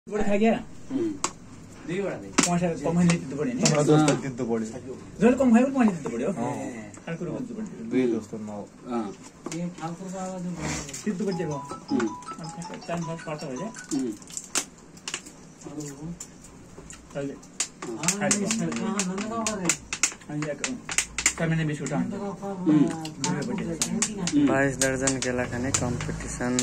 खा गया पैसा कमाइले दिनु पर्यो नि हाम्रो दोस्त दिनु पर्यो जहिले कम खायो पनि दिनु पर्यो अर्को रुम दिनु पर्यो दुई दोस्त न ए ठाकुर बाबा जो दिनु पर्यो चान्स पर्छ हैन अहिले कमेने बिस्कुट 22 दर्जन केला खाने कम्पिटिसन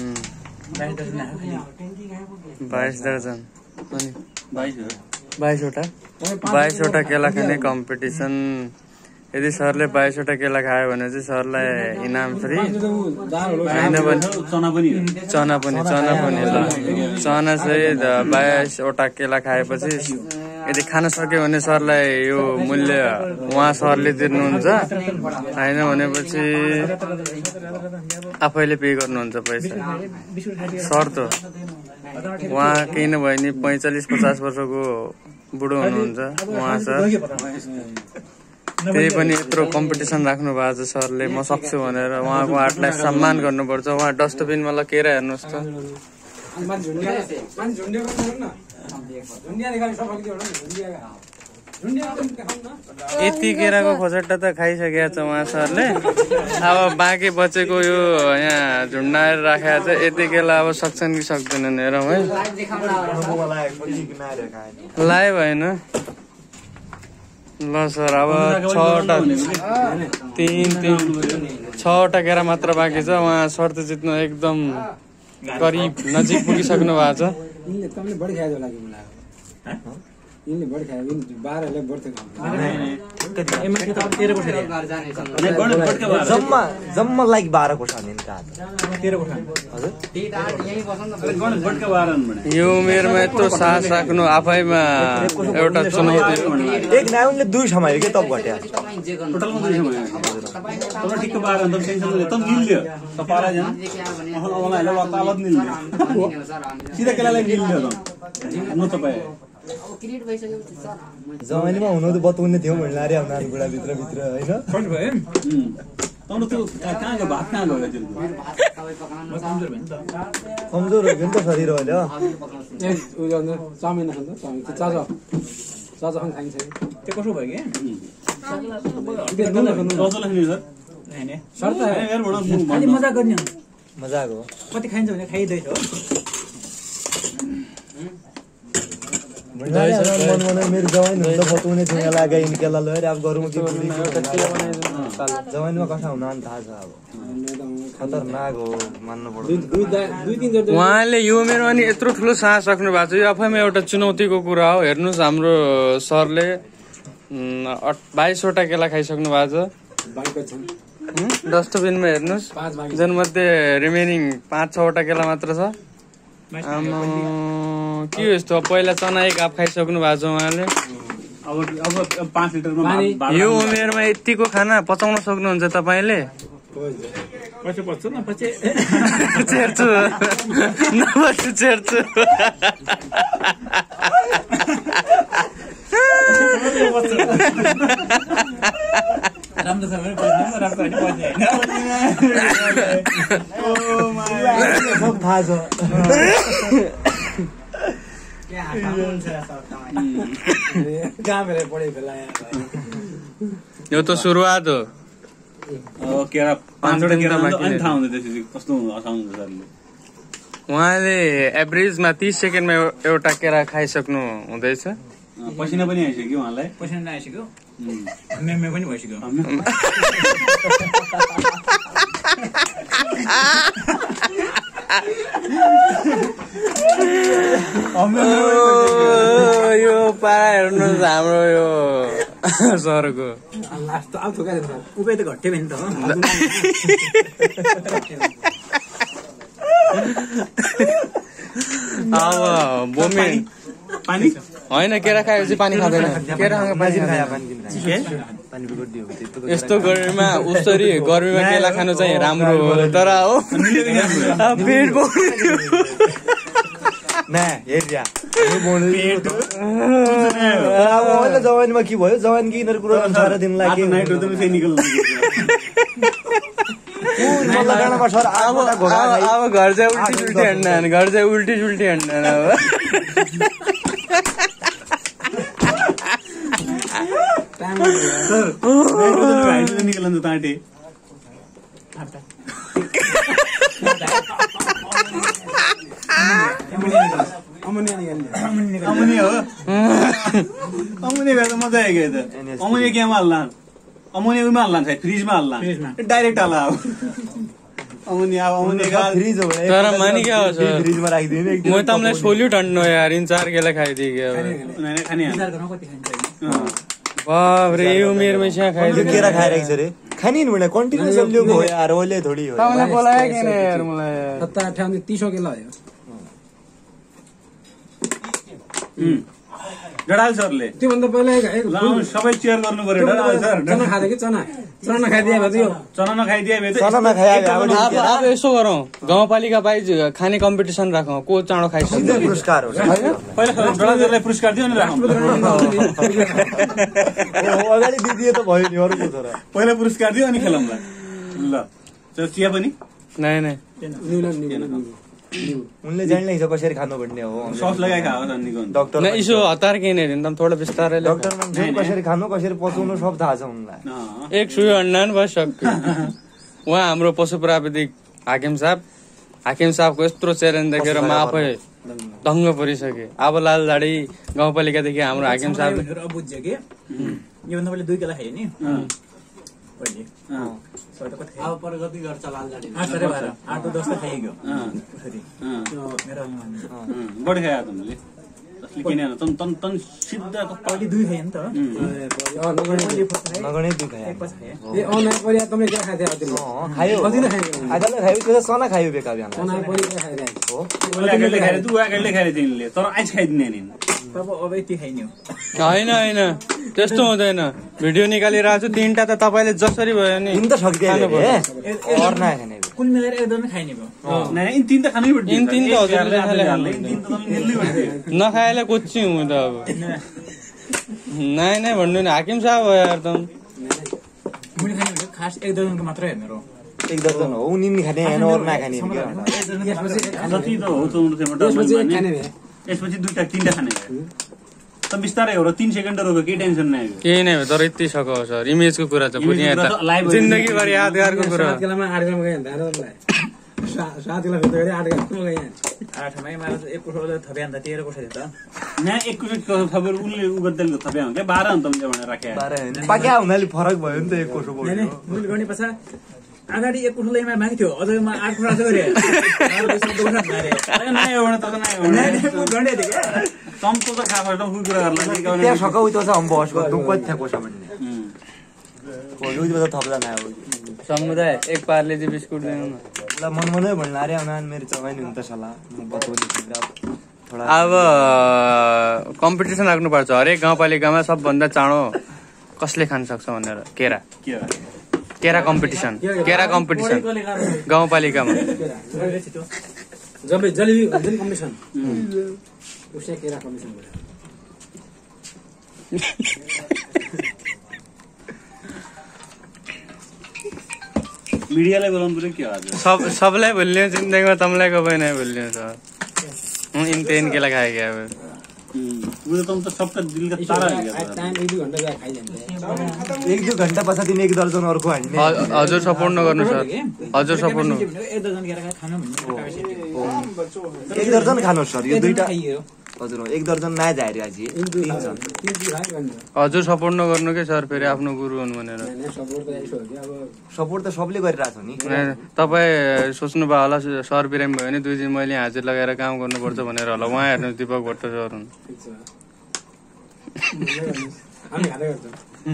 22 दर्जन अनि 22 वटा केला खाने कम्पिटिसन यदि सरले 22 वटा केला खायो भने चाहिँ सरलाई इनाम फ्री हैन भने चना पनि ल चना चाहिँ 22 वटा केला खाएपछि यदि खान सक्यो भने सरलाई यो मूल्य उहाँ सरले दिनुहुन्छ हैन भनेपछि आफैले पे गर्नुहुन्छ पैसा शर्त उहाँ केही नभए नि 45-50 वर्षको बुढो हुनुहुन्छ उहाँ सर त्यही पनि यत्रो कम्पिटिसन राख्नु भएको छ सरले म सक्छु भनेर उहाँको आर्टलाई सम्मान गर्नुपर्छ उहाँ डस्टबिनमा लकेर हेर्नुहोस् त यति केराको खोसट्टा त खाइसकेको छ उहाँ सरले अब बाँकी बचेको यो यहाँ झुन्डाएर राखेको छ यति केला अब सक्छन् कि सक्दैनन् हेरौँ है लाइभ होइन ल सर अब 6वटा केरा मात्र बाँकी छ उहाँ शर्त जित्नु एकदम करिब नजिक पुगिसक्नु भएको छ जम्मा लाइक 12 खोर्सानी यो उमेरमा यत्रो साहस राख्नु आफैमा एउटा चुनौती एक नाउनले 2 समायो के तब घट्या जमानीमा हुनु त बताउने थियो मैले अरे नानी बुढा भित्र हैन कमजोर हो नि त शरीर अहिले त्यो कसो भयो कि मजा गर्ने मजाक हो कति खाइन्छ भने खाइदैछ हो मेरो जवान हुन्छ बताउने थियो लाग्यो इन्केला लएर अब गरौँ कि जवानमा कथा हुन अनि थाहा छ अब खतरनाक हो मान्नु पर्छ उहाँले यो मेरो अनि यत्रो ठुलो साहस राख्नु भएको छ यो आफैमा एउटा चुनौतीको कुरा हो हेर्नुहोस् हाम्रो सरले 22 वटा केला खाइसक्नु भएको छ डस्टबिनमा हेर्नुहोस् जसमध्ये रिमेनिङ 5-6 वटा केला मात्र छ के हो यस्तो पहिला चना एक हाफ खाइसक्नु भएको छ उहाँले अब 5 लिटरमा यो उमेरमा यतिको खाना पचाउन सक्नुहुन्छ तपाईँले चेर्छु राम्रो छ भने राम्रो हैन सब थाहा छ यो त सुरुवात हो केरा 5 वटा अनि थाहा हुन्छ त्यसपछि कस्तो हसाउनु सरले उहाँले एभरेजमा 30 सेकेन्डमा एउटा केरा खाइसक्नु हुँदैछ पसिना पनि आइसक्यो उहाँलाई पैसा नआइसक्यो मेमे पनि भइसक्यो यो पारा हेर्नुहोस् हाम्रो यो सरको उपाय त घट्यो भने त अब बोमी पानी होइन केरा खाएपछि पानी खाँदैन केरा यस्तो गर्मीमा उसरी गर्मीमा केला खानु चाहिँ राम्रो हो तर हो पेट जवानीमा के भयो जवानी कि यिनीहरू कुरो सारा दिन लाग्यो सल्लाह गर्नमा सर अब घर चाहिँ उल्टी सुल्टी हान्दैन घर चाहिँ उल्टी सुल्टी हान्दैन अब निकलन त ताटे अमुनी हो अमुनी भए त मजा आयो त अमुनी केमा हाल्ला अमुनी उमा हाल्ला सायद फ्रिजमा हाल्ला डाइरेक्ट हाल्ला अब अमुनी अब अमुनी फ्रिज हो भने तर मानी क्या हो सर फ्रिजमा राखिदिनु म तँलाई सोल्युट हान्नु यार इन 4 केला खाइदिए क्या खाने बाप रे यो उमेरमै स्या खाइदिए केरा खाइरहेको छ रे खानी नि भने कन्टिन्युस लियो हो यार ओले थोडी हो तपाईँलाई बोलायो किन यार मलाई 7-8 30 किलो आयो डडाल सरले त्योभन्दा पहिला सबै चेयर गर्नु पर्यो डडाल सर चना खाँदै कि चना नखाइदिए भए यो चना नखाइदिए भए चना नखाए अब यसो गरौँ गाउँपालिका बाइज खाने कम्पिटिसन राखौँ को चाँडो खाइसक्छ पुरस्कार हो पहिला डडाललाई पुरस्कार दियो नि राखौँ अगाडि दिदिए त भयो नि अरूको छ र पहिला पुरस्कार दियो अनि खेलौँला ल चिया पनि नै नै उनले जान्ने छ कसरी खानु भन्ने हो सस लगाइ खाओ अन्नीको डाक्टर न इसो हतार किन एकदम थोडा बिस्तारै डाक्टर मान्छे कसरी खानु कसरी पचाउनु सब थाहा छ उनलाई एक सुई अन्डा नि बस सक्यो उहाँ हाम्रो पशु प्राविधिक हाकिम साहबको यत्रो च्यालेन्ज देखेर म आफै दङ्ग परिसके अब लाल झाडी गाउँपालिकादेखि हाम्रो हाकिम साहब बुझ्यो कि योभन्दा पहिले 2 केला खायो नि पहिले अब पर कति गर्छ लाल झाडी 8-10 त खाइगयो मेरो बढी खायो तिमीले असली किन तन तन सिधा पहिले 2 खायो नि त नगर्ने 2 खायो ए अनलाइन परिया तँले के खाथे अतिले खायो कति न खायो आधाले खायो त्यो सना खायो बेका बिहान अनलाइन परिया खाइरहेको हो अगाडि खायो तु अगाडि खायो तिमीले तर आज खाइदिने नि तब अब यति खाइन्यो होइन होइन त्यस्तो हुँदैन भिडियो निकालिरहेको छु 3टा त तपाईँले जसरी भयो नि इन त सक्दैन अर्ना खाने कुन मिलेर एकदमै खाइने भयो नाही इन 3 त खानै पर्छ इन 3 त हजुरले खाले इन 3 त मिल्दै पर्छ नखाएला कोच्ची हुँ त अब नाइ नाइ भन्नु नि हाकिम साहब हो यार त मुली खाने भनेको खास 1 दर्जनको मात्र हेर्नु रो 1 दर्जन हो उनी खाने हैन और नखाने के जति त हो चौँडो चाहिँ यसपछि 2टा 3टा खाने भयो त बिस्तारै हो र 3 सेकेन्ड रोको के टेन्सन नै हो केही नै हो तर यति सक हो सर इमेजको कुरा छ पुरै यहाँ त जिन्दगी भरि यादगारको कुरा 7 किलोमा 8 ग्राम गयो भने धारलाई 7 किलो भित्र 8 ग्राम गयो 8 मै मारा एक कुठोले थपे अन्त 13 कुठोले त यहाँ एक कुठो थपेर उनले उगद्देलको थपे हुन्छ 12 अन्त हुन्छ भनेर राखे 12 हैन पाक्या हुनाले फरक भयो नि त एक कोठो हैन मुली गर्ने पछा अगाडि एक कुठोले मा माथि थियो अझ म 8 कुठो गरे नाइ हो भने त नाइ हो गण्डे थियो के तम्को त खा पर्छ कुन कुरा गर्ला त्यहाँ सकाउ त्यो छ हम बस गर्नु कति थियो कोसा भन्ने हो यो त थप्ला न हो समुदाय एक पार्लेजी बिस्कुट दिनु न ल मनमनै भन्ला रे अनान मेरो चगाइ नि हुन्छ सला म बताउँछु थोडा अब कम्पिटिसन राख्नुपर्छ हरेक गाउँपालिकामा सबभन्दा चाँडो कसले खान सक्छ भनेर केरा कम्पिटिसन गाउँपालिकामा जलेबी कम्पिटिसन उसले केरा कम्पिटिसन गर्यो मिडियालाई बोलाउनु पर्यो के आज सबलाई भुल्ने जिन्दगीमा तमलाई कबै नै भुल्ने छ इन 3 केला खाए क्या अब वो तो सबका दिल का तारा है टाइम 1-2 घण्टा गए खाइदिन्छ 1-2 घण्टा पछि दिन 1 दर्जन अर्को हान्ने हजुर सपोर्ट नगर्नु सर हजुर सपोर्ट न 1 दर्जन गरेर खानु भन्ने 1 दर्जन खानु सर यो दुईटा हजुर 1 दर्जन ना जाइरे आज 3 छन् हजुर सपोर्ट नगर्नु के सर फेरि आफ्नो गुरु हुन् भनेर सपोर्ट त सबले गरिरहेछ नि तपाई सोच्नु भयो होला सर बिरामी भयो भने 2 दिन मैले हाजिर लगाएर काम गर्नुपर्छ भनेर होला उहाँ हेर्नु दीपक भट्ट सर हुन् हामी खादै गर्छौं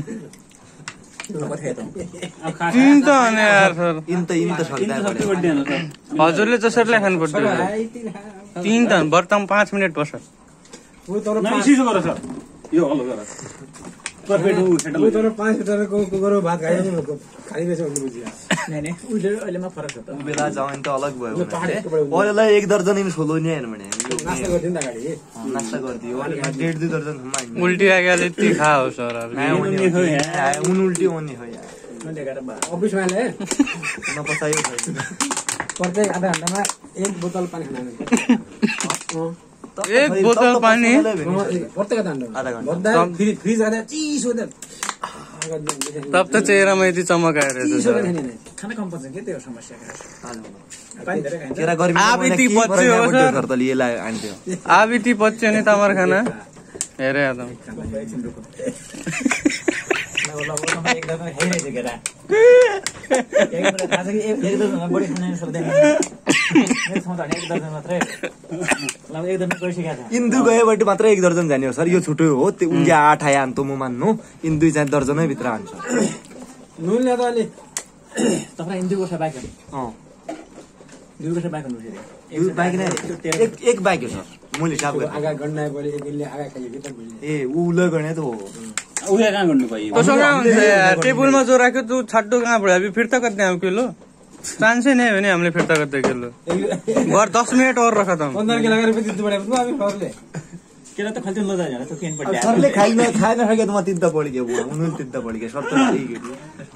तीन त अनि यार सर इन त सक्दैन हजुरले जसरीलाई खानु पर्छ 3 त बर्तम 5 मिनेट बस्छ वो तर इसी से सर यो हलो गर परफेक्ट हो सेटल वो तर 5 मिटर को गरो भात खाइदिनु खाइदिएछ भन्ने बुझिया नहीं उहिले मा फरक छ त बेला जाउन त अलग भयो ओलेलाई 1 दर्जन इन सोलो नि हैन भने नास्ता गर्दिन त गाडी नास्ता गर्दियो अनि 1.5-2 दर्जन सम्म उल्टी आगेले ती खा हो सर अब उन उल्टी होनी हो यार अफिसमा ल्याए नपसायो प्रत्येक आधा घन्टामा 1 बोतल पानी खाना एक बोतल पानी प्रत्येक आधा घन्टा फ्रिज आधा चिसो तब त चेहरामा यति चमक आएर खाना कम पर्छ के त्यो समस्या केरा गर्मी आबिती पच्यो सर त लिएला आन्थ्यो आबिती पच्यो नि तमर खाना हेरे आदम इन्दु गएबाट मात्रै 1 दर्जन जाने हो सर यो छुट्टै हो उनले 8 आए अन्त म मान्नु इन्दु चाहिँ दर्जनै भित्र हान्छ नुनले त अलि तपाईँ इन्दु गोसा बाइक बाइक नै एक बाइक हो सर मैले हिसाब गरेँ आगा गण्डा बोले एकले आगा खाइयो के त बोले ए उले गर्ने त हो उयो कहाँ गर्नु भयो कसो कहाँ हुन्छ यार टेबलमा जो राख्यो तू छड्डो कहाँ पड्यो अभी फिर्ता करते हैं किलो चांस ही नहीं है हमने फिर्ता करते किलो और 10 मिनट और रखा था 15 किलो रुपैयाँ दिनु पड्यो अब सरले केला त खल्ती लदा जाला त केन पड्या सरले खाइन सके त म तिन्ता पढि गयो उनीले तिन्ता पढि गयो शर्त हारि गयो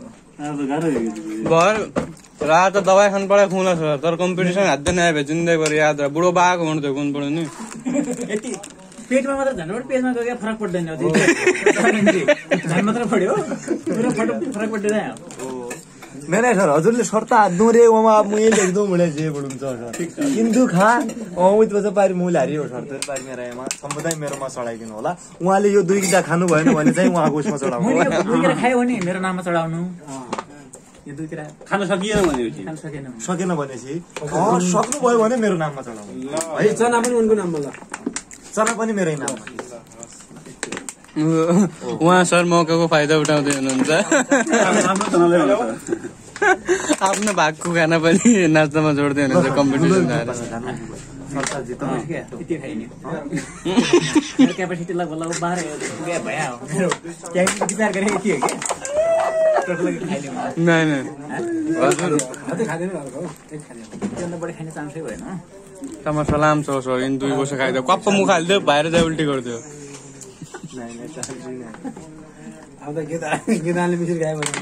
घर रात दवाई खान पड़ा खुला छ तर कम्पिटिसन हात नै आए जिन्दगीभर याद रह बुढो बाको हुन्थ्यो कुन पड्यो नि यति पेटमा मात्र झन्डै पेजमा गयो फरक पर्दैन झन् मात्र पड्यो पुरा फरक पर्दैन नहीं सर हजुरले शर्त हाद्नु रे उमा मुए लेख्दो मुले जे बडुन्छ सर किन्तु खा उत बस पारि मुले हारि हो सर तर पारि मेरो एमा सम्बन्धै मेरोमा चढाइदिनु होला उहाँले यो 2 किता खानु भएन भने चाहिँ उहाँको उसमा चढाउनु मैले 2 किता खायो भने मेरो नाममा चढाउनु यो 2 किता खान सकिएन भनेपछि सकेन भनेपछि सक्नु भयो भने मेरो नाममा चढाउनु है चना पनि उनको नाममा ल चना पनि मेरै नाममा उहाँ सर मौकाको फाइदा उठाउँदै हुनुहुन्छ आफ्नो भागको खाना पनि नाच्दामा जोड्दै हुनुहुन्छ कम्पिटिसन क्यापेसिटी लगभग 12 भयो विचार गरे यति हो कि चान्सै भएन तमा सलाम छ इन 2 वर्ष खाइदियो कप्प मुख हाल्दियो बाहिर जाए उल्टी गरिदियो अब त गेदाले मिसिर गायो भने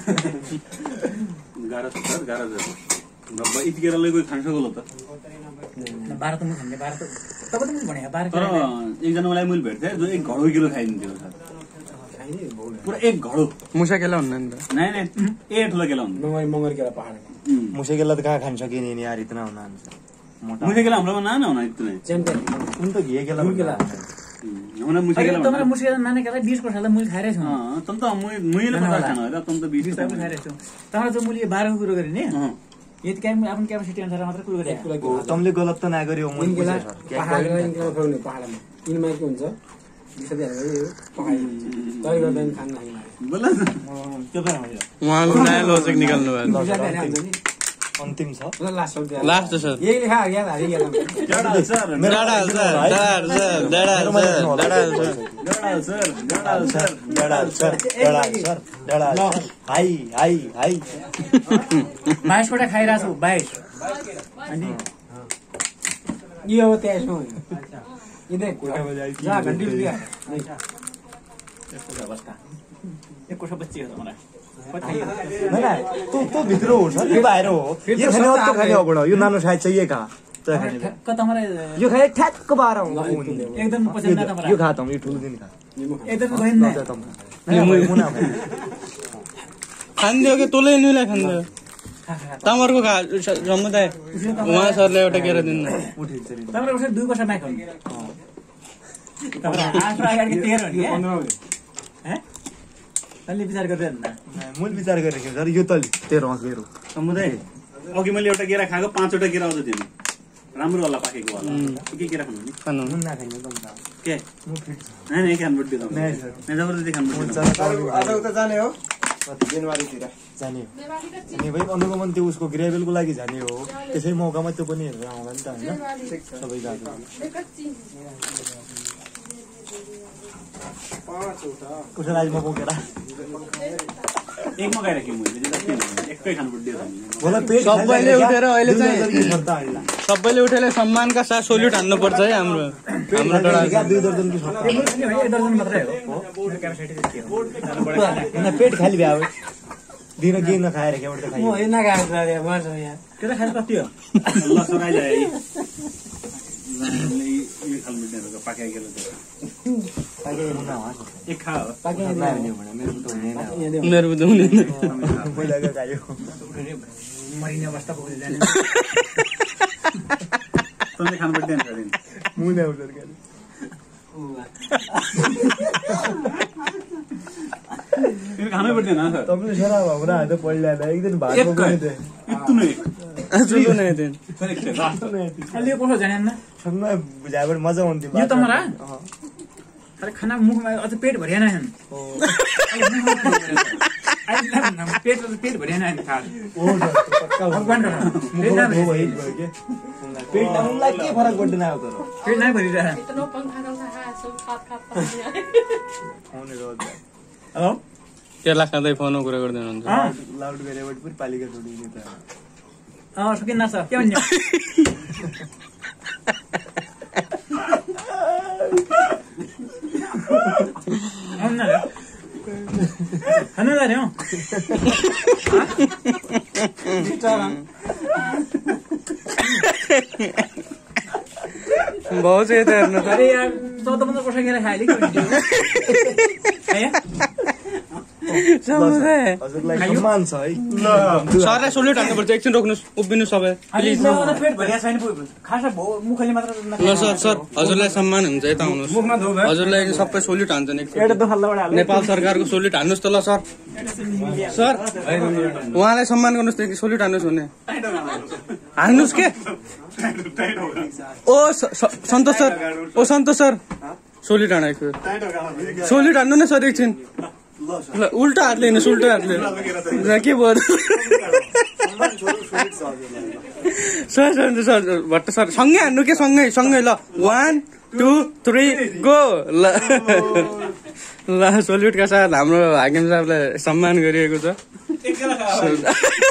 गाह्रो छ सर गाह्रो छ नब्बे यतिखेर कोही खान सक्ला त 12 त म खान्ने 12 त तपाईँ त भने 12 तर एकजना मलाई मैले भेट्थे जो 1 घडो किलो खाइदिन्थ्यो सर पुरा 1 घडो मुसा केला हुन्न नि त नै ए ठुलो केला हुन्छ मगर केला पहाड मुसे केला त कहाँ खान सकिने नि यार इतना हुना मोटा मुसे केला हाम्रोमा नाना हुना इतनै च्याम्पियन उन त घिए केला हमरा मुसे केला तपाईँ मुसेला नाने केला 20 को साला मुली खाइरहेछ तम त मुइले 50 खान होला तम त 20 तपाईँ खाइरहेछ तपाईँ जो मुली 12 को कुरो गरे नि यति काम आफ्नो क्यापेसिटी अनुसार मात्र कुरो गरे तमले गलत त नगर्यो म केला पहाडमा इन्कम फ्राउने पहाडमा इनमा के हुन्छ दिसबे हाल्यो पकाइ तै गर्दैन खान नाही बोल त्यो पनि उहाँको नयाँ लोजिक निकाल्नु भयो अन्तिम छ लास्ट छ यही लेखा याद हारि गेल डाडा सर हाई हाई हाई 22 वटा खाइरा छु 22 अनि यो हो त्यसो इने कोठा बजाइ जा घण्टी लिया त्यस्तो अवस्था एक कोठा बच्ची हो मलाई तो भित्र हो सर यो बाहिर हो यो खाने हो त्यो खाने हो बडो यो नानो साइज चाहिए का तपाईलाई यो खाए ठ्याक्क बाह्र हो एकदम पसन्द तपाईलाई यो खा त यो ठुलो दिन खा एकदम गएन मुना खान्दियो कि तोले नुलाई खान्दियो तमरको समुदाय उहाँ सरले एउटा केरा दिनु तपाईले उसले 2 वर्ष माग हुनु तपाईले आठ अगाडि 13 हो नि 15 हो हैं अलि विचार गर्दैन न मूल विचार गरेको सर यो त 13 मेरो समुदाय अघि मैले एउटा केरा खाएको 5 वटा केरा आउँदै थियो राम्रो होला पाकेको होला के केरा खानु नि खानु मुन्ना खानु त के म फिट नै खान बड्डी त नै जबरजस्ती खान बड्डी आज उता जाने हो जनवरीतिर जाने हो अनि भाइ अनुगमन त्यो उसको ग्रेभेलको लागि जाने हो त्यसै मौकामा त्यो पनि हेरेर आउँला नि त हैन सबै गाजु उसलाई आज म बोकेर एक मगाएर राखेँ मैले एकै खान बड्डी छ होला पेट सबैले उठेर अहिले चाहिँ सबैले उठेर सम्मानका साथ सोल्युट हान्नु पर्छ है हाम्रो डडा 2 दर्जन कि एक दर्जन मात्रै हो क्यापेसिटी त्यति हो पेट खाली भ्याउ दिन केही नखाएर केबाट त खाइयो त्यसलाई खाएर कति हो ल सराइ जाए यो खाल मिट्नेहरुको पाकाइगेलो त्यो एक खा हो मेरो बुझ्नु हुँदैन पहिलाको खायो मरिने अवस्था पुग्दै जाने तँले खानु पर्दैन मुने उठेर के तिमी खानै पर्दैन सर तपाईले सरा हमरा हात पडल्यादा एक दिन भात पकाउने थिए सुन्नु नै थिएन अलि कसो जाने न सँगै बुझाबाट मजा आउँथ्यो यो त मलाई अरे खाना मुखमा अझ पेट भरिएन पेट भरिएन पेट डाउनलाई के फरक पर्दैन अब तर पेट नै भरिरहेछ हेलो केला खाँदै फोनमा कुरा गर्दै हुनुहुन्छ लाउड गरेबाट पुरै पालिका जोडिने त सकिन्न सर के भन्नु खानु जाने हो भाउ चाहिँ यता हेर्नु त अरे यार 14 15 वर्ष खेर खाइले हजुरलाई सम्मान छ है सरलाई सोल्युट हान्नुपर्छ एकछिन रोक्नुहोस् उभिनु सबै प्लिज पेट भरिया छैन खासा मुखले मात्र ल सर हजुरलाई सम्मान हुन्छ यता आउनुहोस् हजुरलाई सबै सोल्युट हान्छन् नेपाल सरकारको सोल्युट हान्नुहोस् त ल सर उहाँलाई सम्मान गर्नुहोस् त सोल्युट हान्नुहोस् भने हान्नुहोस् के ओ सन्तोष सर सोल्युट हानेको सोल्युट हान्नु न सर एकछिन ल उल्टा हातले हिँड्नुहोस् उल्टा हातले के भयो सर भट्ट सर सँगै हान्नु के सँगै ल 1 2 3 गो ल सोल्युटका साथ हाम्रो हाकिम साहबलाई सम्मान गरिएको छ